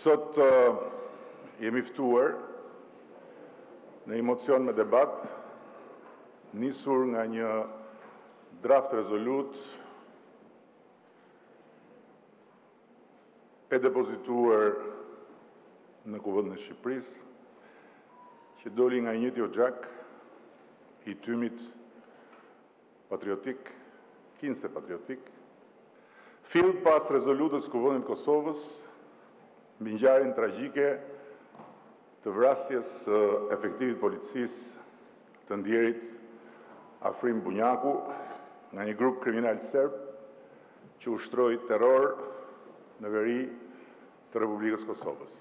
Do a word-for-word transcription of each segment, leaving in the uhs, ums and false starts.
Sot uh, jemi ftuar në emocion me debat, nisur nga një draft rezolut e depozituar në Kuvendin e Shqipërisë, që doli nga njëti oxhak i tymit patriotik, kinse patriotik, fill pas rezolutës Kuvendit Kosovës mbi ngjarjen tragjike të vrasjes së efektivit policisë të ndjerit Afrim Bunjaku nga një grup kriminal serb që ushtroi terror në veri të Republikës Kosovës.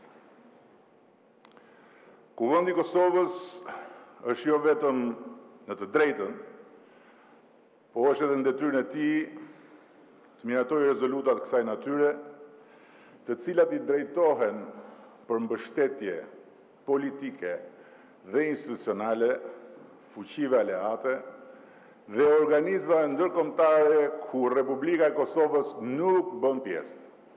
Kuvendi i Kosovës është jo vetëm në të drejtën, po është edhe në detyrën e tij të miratojë rezolutat kësaj natyre, të cilat i drejtohen për mbështetje politike dhe institucionale, fuqive aleate dhe organizmave ndërkombëtare ku Republika e Kosovës nuk bën pjesë.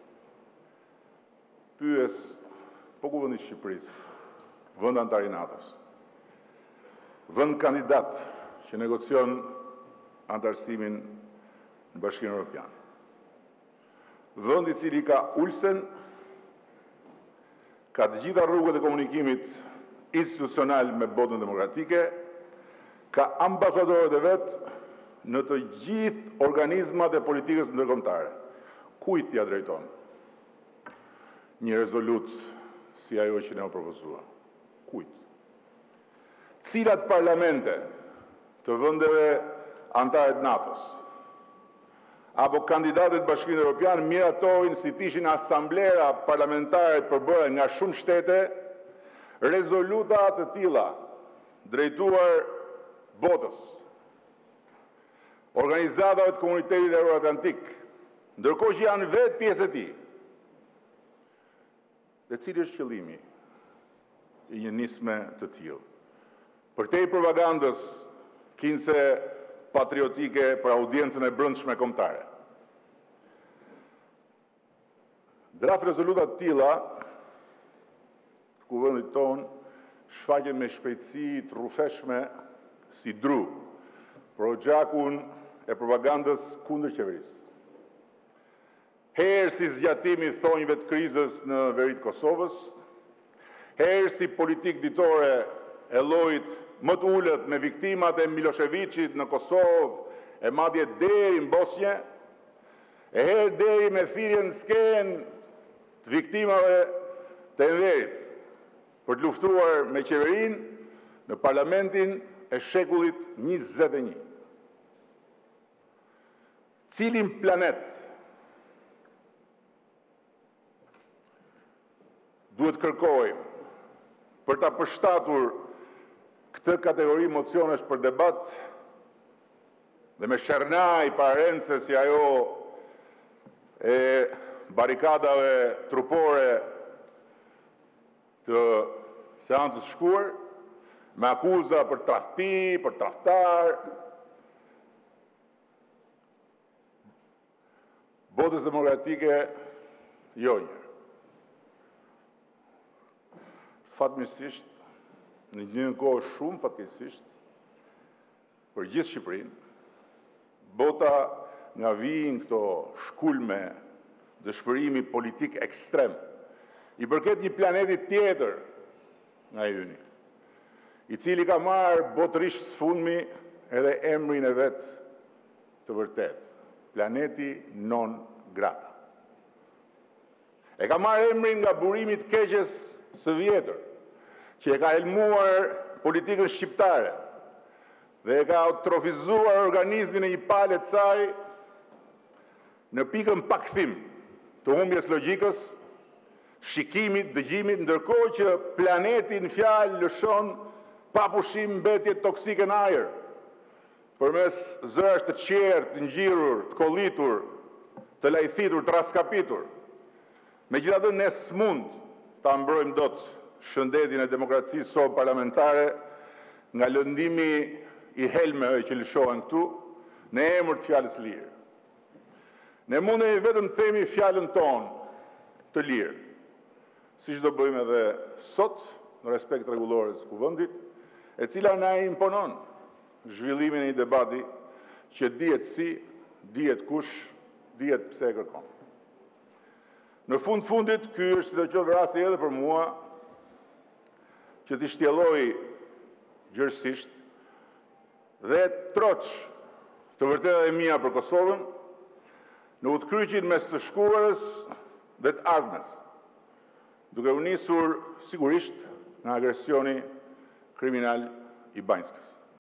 Pyes, po Kuvendi i Shqipërisë, vend antar i NATO-s, vend kandidat që negocion antarësimin në Bashkimin Evropian, vend i cili ka ulsen, ka të gjitha rrugët e komunikimit institucional me botën demokratike, ka ambasadorët e vet në të gjithë organizmat e politikës ndërkombëtare. Kujt ja drejton një rezolut si ajo që ne u propozua? Kujt? Cilat parlamente të vendeve antarë të NATO-s apo kandidatët Bashkimit Evropian miratojnë si të ishin asamblera parlamentare të përbërë nga shumë shtete rezoluta të tilla drejtuar botës, organizatave të komunitetit euroatlantik, ndërkohë që janë vetë pjesë e tij. Dhe cili është qëllimi i një nisme të tillë? Përtej propagandës kinse patriotike për audiencën e brendshme kombëtare. Draft rezoluta të tilla të kuvendit ton shfaqen me shpejtësi të rrufeshme si dru për oxhakun e propagandës kundër qeverisë. Herë si zgjatimi i thonjve të krizës në veri të Kosovës, herë si politikë ditore e llojit më të ullët me viktimat e Miloševićit në Kosovë, e madje deri në Bosnjë, e herë deri me thirrjen në skenë të viktimave të Enverit, për të luftuar me qeverinë në parlamentin e shekullit njëzet e një. Cilin planet duhet kërkojmë për ta përshtatur këtë kategori mocionesh për debat dhe me shernaj parentse si ajo e barikadave trupore të seancës shkuar, me akuza për tradhti, për tradhtar. Botës demokratike jo një. Fatmirësisht, në një kohë shumë fatkeqësisht, për gjithë Shqipërinë, bota nga vijnë këto shkulme dëshpërimi politik ekstrem, i përket një planeti tjetër nga yni, i cili ka marrë botërisht sfundmi edhe emrin e vet të vërtet, planeti non grata. E ka marrë emrin nga burimi i keqes së vjetër, që e ka helmuar politikën shqiptare dhe e ka atrofizuar organizmin e një palë të saj në pikën pakthim të humbjes logjikës, shikimit, dëgjimit, ndërkohë që planeti në fjalë lëshon pa pushim mbetje toksike në ajër, përmes zërash të qertë, të ngjirur, të kollitur, të lajthitur, të raskapitur. Megjithatë, ne s'mund ta mbrojmë dot shëndetin e demokracisë so parlamentare nga lëndimi i helmeve që lëshohen këtu në emër të fjalës lirë. Ne mundemi vetëm të themi fjalën tonë të lirë, si që do bëjmë edhe sot, në respekt rregullores kuvendit, e cila na e imponon zhvillimin e një debati që dihet si, dihet kush, dihet pse e kërkon. Në fund fundit, ky është sidoqoftë rasti edhe për mua që t'i shtjelloj gjërësisht dhe troç të vërteta e mia për Kosovën në udhkryqin mes të shkuarës dhe të ardhmes, duke u nisur sigurisht nga agresioni kriminal i Banjskës.